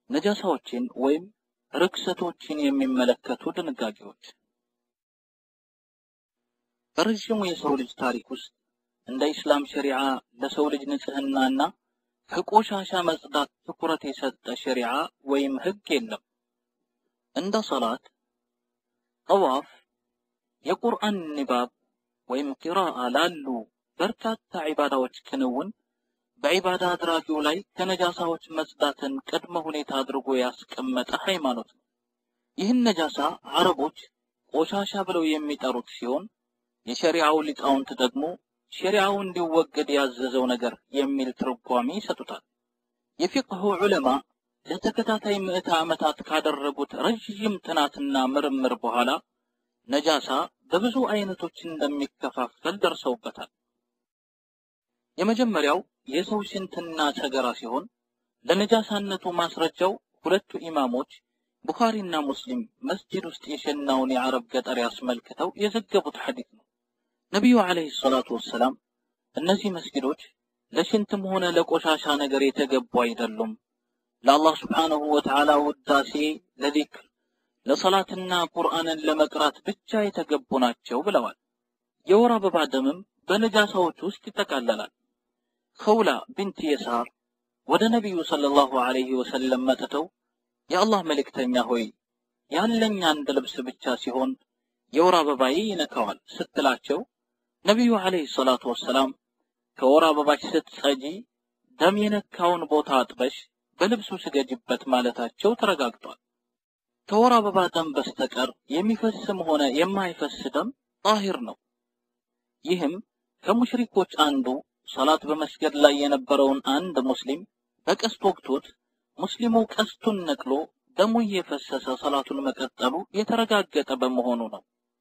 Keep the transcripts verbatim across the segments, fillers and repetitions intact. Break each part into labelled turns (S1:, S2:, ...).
S1: ነጃሳዎችን ወይም ርክሰቶችን የሚመለከቱ ድንጋጌዎች በረጅሙ የሰው ልጅ ታሪክ ውስጥ እንደ ኢስላም ሸሪዓ ለሰው ልጅ ንጽህናና ከቆሻሻ መጽዳት ትኩረት የሰጠ ሸሪዓ ወይም ህግ የለም። እንደ ሶላት፣ ጠዋፍ፣ የቁርአን ንባብ ወይም ቂራአ ላሉ በርካታ ዒባዳዎች ክንውን በዒባዳ አድራጊው ላይ ከነጃሳዎች መጽዳትን ቅድመ ሁኔታ አድርጎ ያስቀመጠ ሃይማኖት ነው። ይህን ነጃሳ አረቦች ቆሻሻ ብለው የሚጠሩት ሲሆን የሸሪዓው ሊቃውንት ደግሞ ሸሪዓው እንዲወገድ ያዘዘው ነገር የሚል ትርጓሜ ይሰጡታል። የፊቅሁ ዑለማ ለተከታታይ ምዕተ ዓመታት ካደረጉት ረጅም ጥናትና ምርምር በኋላ ነጃሳ በብዙ አይነቶች እንደሚከፋፈል ደርሰውበታል። የመጀመሪያው የሰው ሽንትና ሰገራ ሲሆን ለነጃሳነቱ ማስረጃው ሁለቱ ኢማሞች ቡኻሪና ሙስሊም መስጂድ ውስጥ የሸናውን የአረብ ገጠር ያስመልክተው የዘገቡት ሐዲስ ነው። ነብዩ አለይሂ ሰላቱ ወሰላም እነዚህ መስጊዶች ለሽንትም ሆነ ለቆሻሻ ነገር የተገቡ አይደሉም፣ ለአላህ ሱብሓነሁ ወተዓላ ውዳሴ፣ ለዚክር፣ ለሰላትና ቁርአንን ለመቅራት ብቻ የተገቡ ናቸው ብለዋል። የወር አበባ ደምም በነጃሳዎች ውስጥ ይጠቃለላል። ኸውላ ቢንት የሳር ወደ ነብዩ ሰለላሁ ዐለይሂ ወሰለም መጥተው የአላህ መልእክተኛ ሆይ ያለኝ አንድ ልብስ ብቻ ሲሆን የወር አበባዬ ይነካዋል ስትላቸው ነብዩ ዐለይሂ ሰላቱ ወሰላም ከወር አበባሽ ስትጸጂ ደም የነካውን ቦታ አጥበሽ በልብሱ ስገጅበት ማለታቸው ተረጋግጧል። ከወር አበባ ደም በስተቀር የሚፈስም ሆነ የማይፈስ ደም ጣሂር ነው። ይህም ከሙሽሪኮች አንዱ ሶላት በመስገድ ላይ የነበረውን አንድ ሙስሊም በቀስት ወቅቶት ሙስሊሙ ቀስቱን ነቅሎ ደሙ እየፈሰሰ ሶላቱን መቀጠሉ የተረጋገጠ በመሆኑ ነው።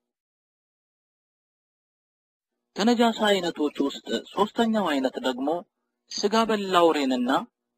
S1: ከነጃሳ አይነቶች ውስጥ ሶስተኛው አይነት ደግሞ ስጋ በላ አውሬንና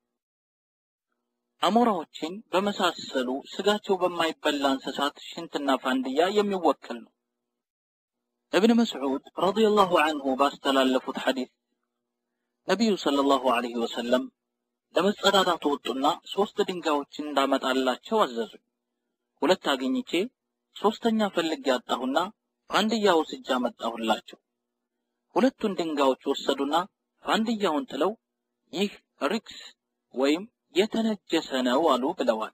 S1: አሞራዎችን በመሳሰሉ ስጋቸው በማይበላ እንስሳት ሽንትና ፋንድያ የሚወከል ነው። ابن مسعود رضي الله عنه باستلالفت حديث ነብዩ ሰለላሁ ዐለይሂ ወሰለም ለመጸዳዳት ወጡና ሶስት ድንጋዮችን እንዳመጣላቸው አዘዙ። ሁለት አግኝቼ ሶስተኛ ፈልጌ ያጣሁና ፋንድያው ስጃ መጣሁላቸው። ሁለቱን ድንጋዮች ወሰዱና ፋንድያውን ጥለው ይህ ሪክስ ወይም የተነጀሰ ነው አሉ ብለዋል።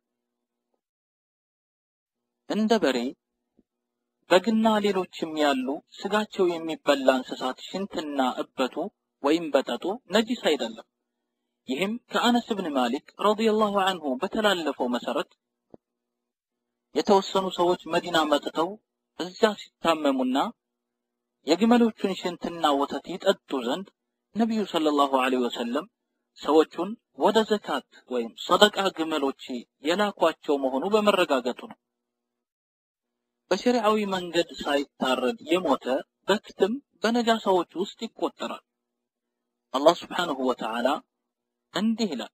S1: እንደ በሬ፣ በግና ሌሎችም ያሉ ስጋቸው የሚበላ እንስሳት ሽንትና እበቱ ወይም በጠጡ ነጂስ አይደለም። ይህም ከአነስ ብን ማሊክ ረዲየላሁ ዐንሁ በተላለፈው መሰረት የተወሰኑ ሰዎች መዲና መጥተው እዚያ ሲታመሙና የግመሎቹን ሽንትና ወተት ይጠጡ ዘንድ ነብዩ ሰለላሁ ዐለይሂ ወሰለም ሰዎቹን ወደ ዘካት ወይም ሰደቃ ግመሎች የላኳቸው መሆኑ በመረጋገጡ ነው። በሸሪዓዊ መንገድ ሳይታረድ የሞተ በክትም በነጃሳዎች ውስጥ ይቆጠራል። አላህ ሱብሓነሁ ወተዓላ እንዲህ ይላል፣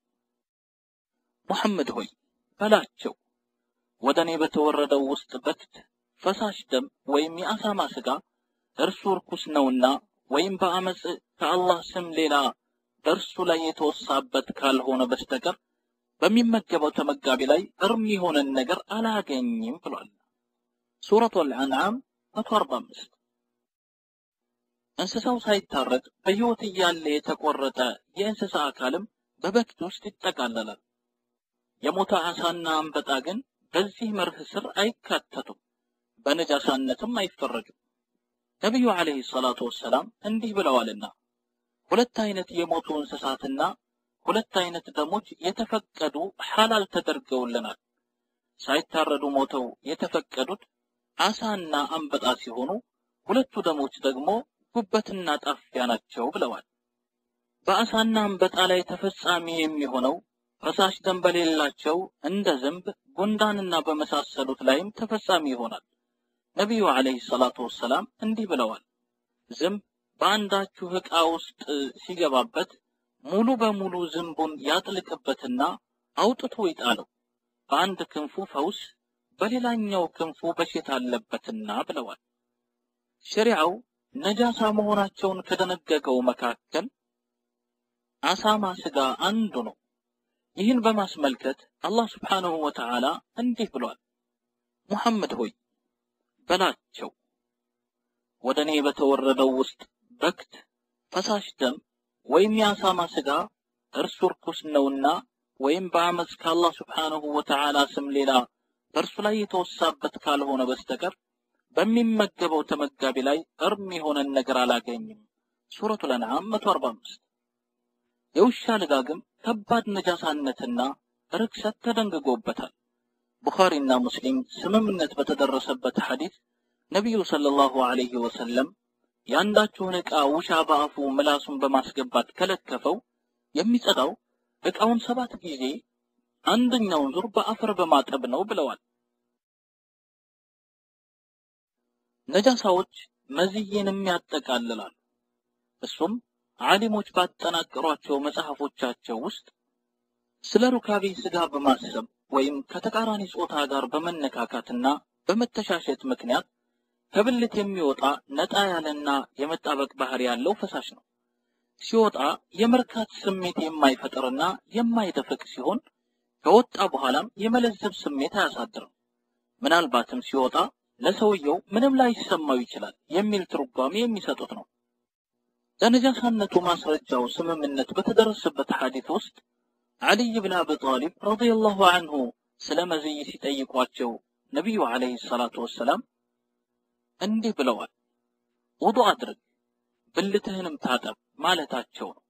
S1: ሙሐመድ ሆይ በላቸው ወደኔ በተወረደው ውስጥ በክት፣ ፈሳሽ ደም ወይም የአሳማ ስጋ እርሱ ርኩስ ነውና ወይም በአመጽ ከአላህ ስም ሌላ በእርሱ ላይ የተወሳበት ካልሆነ በስተቀር በሚመገበው ተመጋቢ ላይ እርም የሆነን ነገር አላገኝም ብሏል። ሱረቱል አንዓም መቶ አርባ አምስት እንስሳው ሳይታረድ በሕይወት እያለ የተቆረጠ የእንስሳ አካልም በበክት ውስጥ ይጠቃለላል። የሞተ ዓሳና አንበጣ ግን በዚህ መርህ ስር አይካተቱም፣ በነጃሳነትም አይፈረጁም። ነብዩ አለይሂ ሰላቱ ወሰላም እንዲህ ብለዋልና ሁለት አይነት የሞቱ እንስሳትና ሁለት አይነት ደሞች የተፈቀዱ ሐላል ተደርገውልናል። ሳይታረዱ ሞተው የተፈቀዱት ዓሳና አንበጣ ሲሆኑ ሁለቱ ደሞች ደግሞ ጉበትና ጣፊያ ናቸው ብለዋል። በዓሳና አንበጣ ላይ ተፈጻሚ የሚሆነው ፈሳሽ ደም በሌላቸው እንደ ዝንብ፣ ጉንዳንና በመሳሰሉት ላይም ተፈጻሚ ይሆናል። ነብዩ አለይሂ ሰላቱ ወሰላም እንዲህ ብለዋል፣ ዝንብ በአንዳችሁ ዕቃ ውስጥ ሲገባበት ሙሉ በሙሉ ዝንቡን ያጥልቅበትና አውጥቶ ይጣለው፣ በአንድ ክንፉ ፈውስ በሌላኛው ክንፉ በሽታ አለበትና ብለዋል። ሸሪዓው ነጃሳ መሆናቸውን ከደነገገው መካከል አሳማ ስጋ አንዱ ነው። ይህን በማስመልከት አላህ Subhanahu Wa Ta'ala እንዲህ ብሏል ሙሐመድ ሆይ በላቸው ወደኔ በተወረደው ውስጥ በክት ፈሳሽ ደም ወይም ያሳማ ስጋ እርሱ ርኩስ ነውና ወይም በአመፅ ከአላህ Subhanahu Wa Ta'ala ስም ሌላ በእርሱ ላይ የተወሳበት ካልሆነ በስተቀር በሚመገበው ተመጋቢ ላይ እርም የሆነ ነገር አላገኝም ሱረቱል አንዓም መቶ አርባ አምስት የውሻ ልጋግም ከባድ ነጃሳነትና ርክሰት ተደንግጎበታል ቡኻሪና ሙስሊም ስምምነት በተደረሰበት ሐዲስ ነብዩ ሰለላሁ ዐለይሂ ወሰለም ያንዳችሁን ዕቃ ውሻ በአፉ ምላሱን በማስገባት ከለከፈው የሚጸዳው ዕቃውን ሰባት ጊዜ አንደኛውን ዙር በአፈር በማጠብ ነው ብለዋል ነጃሳዎች መዝየንም ያጠቃልላል እሱም ዓሊሞች ባጠናቀሯቸው መጽሐፎቻቸው ውስጥ ስለ ሩካቤ ስጋ በማሰብ ወይም ከተቃራኒ ጾታ ጋር በመነካካትና በመተሻሸት ምክንያት ከብልት የሚወጣ ነጣ ያለና የመጣበቅ ባህሪ ያለው ፈሳሽ ነው ሲወጣ የመርካት ስሜት የማይፈጥርና የማይደፈቅ ሲሆን ከወጣ በኋላም የመለዘብ ስሜት አያሳድርም ምናልባትም ሲወጣ ለሰውየው ምንም ላይ ይሰማው ይችላል የሚል ትርጓሜ የሚሰጡት ነው ለነጃሳነቱ ማስረጃው ስምምነት በተደረሰበት ሐዲስ ውስጥ علي بن ابي طالب رضي الله عنه ስለ መዝይ ሲጠይቋቸው ነብዩ አለይሂ ሰላቱ ወሰለም እንዲህ ብለዋል ውዱእ አድርግ ብልትህንም ታጠብ ማለታቸው ነው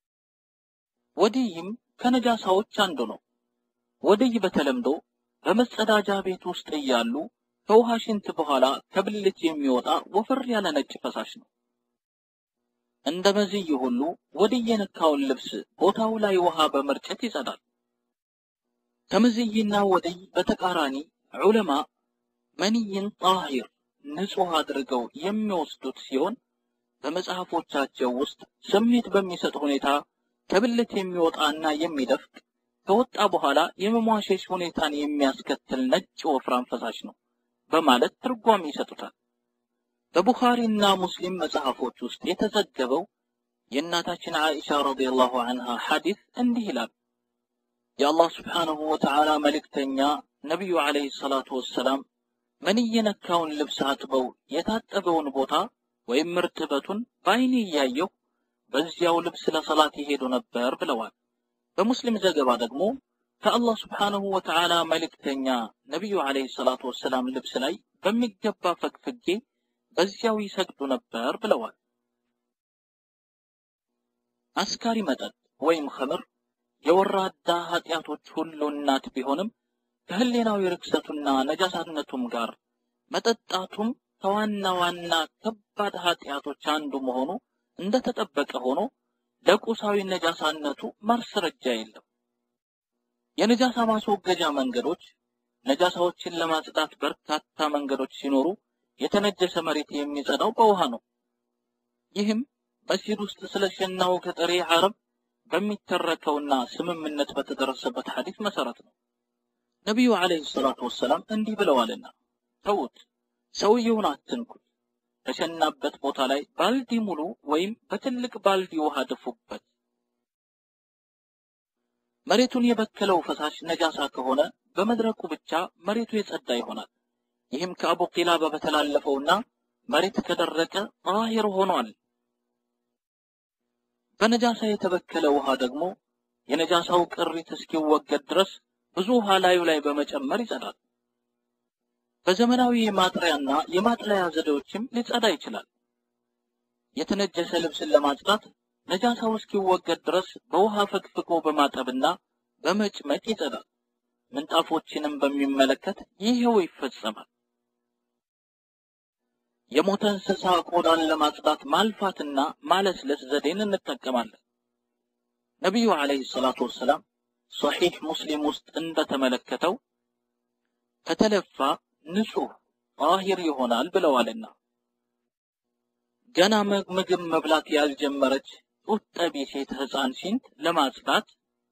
S1: ወዲይም ከነጃሳዎች አንዱ ነው ወዲይ በተለምዶ በመጸዳጃ ቤት ውስጥ ያሉ ከውሃ ሽንት በኋላ ከብልት የሚወጣ ወፈር ያለ ነጭ ፈሳሽ ነው እንደ መዝይ ሁሉ ወዲይ የነካውን ልብስ ቦታው ላይ ውሃ በመርጨት ይጸዳል ከመዝይና ወዲይ በተቃራኒ ዑለማ መንይን ጣሂር ንጹህ አድርገው የሚወስዱት ሲሆን በመጽሐፎቻቸው ውስጥ ስሜት በሚሰጥ ሁኔታ ከብልት የሚወጣና የሚደፍቅ ከወጣ በኋላ የመሟሸሽ ሁኔታን የሚያስከትል ነጭ ወፍራም ፈሳሽ ነው በማለት ትርጓሜ ይሰጡታል በቡኻሪና ሙስሊም መጽሐፎች ውስጥ የተዘገበው የእናታችን አይሻ ረዲየላሁ ዐንሃ ሐዲስ እንዲህ ይላል የአላህ Subhanahu Wa Ta'ala መልእክተኛ ነብዩ አለይሂ ሰላቱ ወሰለም ምን የነካውን ልብስ አጥበው የታጠበውን ቦታ ወይም ምርጥበቱን ባይኔ ያየው በዚያው ልብስ ለሰላት ይሄዱ ነበር ብለዋል በሙስሊም ዘገባ ደግሞ ከአላህ Subhanahu Wa Ta'ala መልእክተኛ ነብዩ አለይሂ ሰላቱ ወሰለም ልብስ ላይ በሚገባ ፈክፍጌ በዚያው ይሰግዱ ነበር ብለዋል አስካሪ መጠጥ ወይም ኸምር የወራዳ ኃጢያቶች ሁሉ እናት ቢሆንም ከህሊናዊ ርክሰቱና ነጃሳነቱም ጋር መጠጣቱም ከዋና ዋና ከባድ ኃጢያቶች አንዱ መሆኑ እንደተጠበቀ ሆኖ ለቁሳዊ ነጃሳነቱ ማስረጃ የለም የነጃሳ ማስወገጃ መንገዶች ነጃሳዎችን ለማጽዳት በርካታ መንገዶች ሲኖሩ የተነጀሰ መሬት የሚጸዳው በውሃ ነው ይህም መስጂድ ውስጥ ስለሸናው ከጠሪ ዓረብ በሚተረከውና ስምምነት በተደረሰበት ሐዲስ መሰረት ነው ነብዩ አለይሂ ሰላቱ ወሰለም እንዲህ ብለዋልና ተውት ሰውየውን አትንኩት ተሸናበት ቦታ ላይ ባልዲ ሙሉ ወይም በትልቅ ባልዲ ውሃ ደፉበት መሬቱን የበከለው ፈሳሽ ነጃሳ ከሆነ በመድረቁ ብቻ መሬቱ የጸዳ ይሆናል ይህም ከአቡ ቂላባ በተላለፈውና መሬት ከደረቀ ጣሂር ሆኗል በነጃሳ የተበከለ ውሃ ደግሞ የነጃሳው ቅሪት እስኪወገድ ድረስ ብዙ ውሃ ላዩ ላይ በመጨመር ይጸዳል በዘመናዊ የማጥሪያና የማጥለያ ዘዴዎችም ሊጸዳ ይችላል የተነጀሰ ልብስን ለማጽዳት ነጃሳው እስኪወገድ ድረስ በውሃ ፈክፍቆ በማጠብና በመጭመቅ ይጸዳል ምንጣፎችንም በሚመለከት ይሄው ይፈጸማል የሞተ እንስሳ ቆዳን ለማጽዳት ማልፋትና ማለስለስ ዘዴን እንጠቀማለን ነብዩ አለይሂ ሰላቱ ወሰለም ሶሒህ ሙስሊም ውስጥ እንደተመለከተው ከተለፋ ንጹህ ጣሂር ይሆናል ብለዋልና ገና ምግብ መብላት ያልጀመረች ጡት ጠቢ ሴት ህፃን ሽንት ለማጽዳት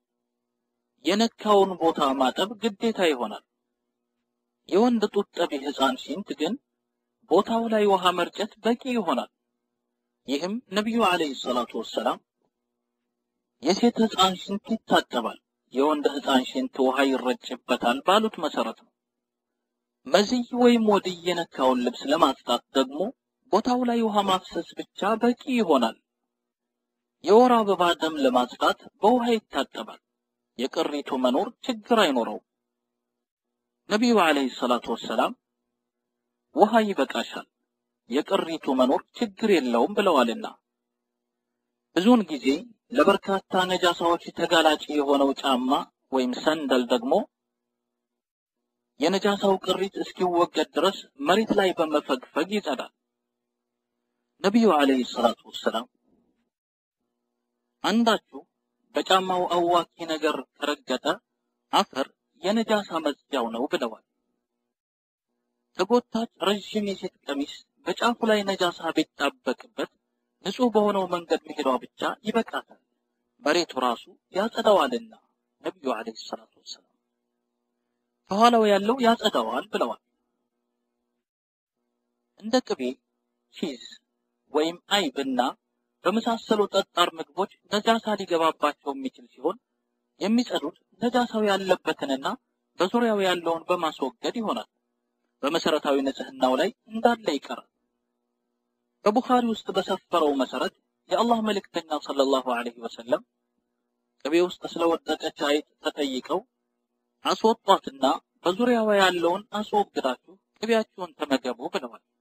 S1: የነካውን ቦታ ማጠብ ግዴታ ይሆናል የወንድ ጡት ጠቢ ህፃን ሽንት ግን ቦታው ላይ ውሃ መርጨት በቂ ይሆናል ይህም ነብዩ አለይሂ ሰላቱ ወሰለም የሴት ህፃን ሽንት ይታጠባል የወንድ ህፃን ሽንት ውሃ ይረጭበታል ባሉት መሰረት ነው። መዝይ ወይም ወድይ የነካውን ልብስ ለማጽዳት ደግሞ ቦታው ላይ ውሃ ማፍሰስ ብቻ በቂ ይሆናል። የወር አበባ ደም ለማጽዳት በውሃ ይታጠባል። የቅሪቱ መኖር ችግር አይኖረው። ነብዩ አለይሂ ሰላቱ ወሰላም ውሃ ይበቃሻል፣ የቅሪቱ መኖር ችግር የለውም ብለዋልና። ብዙውን ጊዜ ለበርካታ ነጃሳዎች ተጋላጭ የሆነው ጫማ ወይም ሰንደል ደግሞ የነጃሳው ቅሪት እስኪወገድ ድረስ መሬት ላይ በመፈግፈግ ይጸዳል። ነብዩ አለይሂ ሰላቱ ወሰላም አንዳችሁ በጫማው አዋኪ ነገር ከረገጠ አፈር የነጃሳ መጽጃው ነው ብለዋል። ተጎታች ረጅም የሴት ቀሚስ በጫፉ ላይ ነጃሳ ቢጣበቅበት ንጹህ በሆነው መንገድ መሄዷ ብቻ ይበቃታል፣ መሬቱ ራሱ ያጸዳዋልና ነብዩ አለይሂ ሰላቱ ወሰላም ከኋላው ያለው ያጸዳዋል ብለዋል። እንደ ቅቤ፣ ቺዝ ወይም አይብና በመሳሰሉ ጠጣር ምግቦች ነጃሳ ሊገባባቸው የሚችል ሲሆን የሚጸዱት ነጃሳው ያለበትንና በዙሪያው ያለውን በማስወገድ ይሆናል። በመሰረታዊ ንጽህናው ላይ እንዳለ ይቀራል። በቡኻሪ ውስጥ በሰፈረው መሰረት የአላህ መልእክተኛ ሰለላሁ ዐለይሂ ወሰለም ቅቤ ውስጥ ስለወደቀች አይጥ ተጠይቀው አስወጧትና በዙሪያው ያለውን አስወግዳችሁ ቅቤያችሁን ተመገቡ ብለዋል።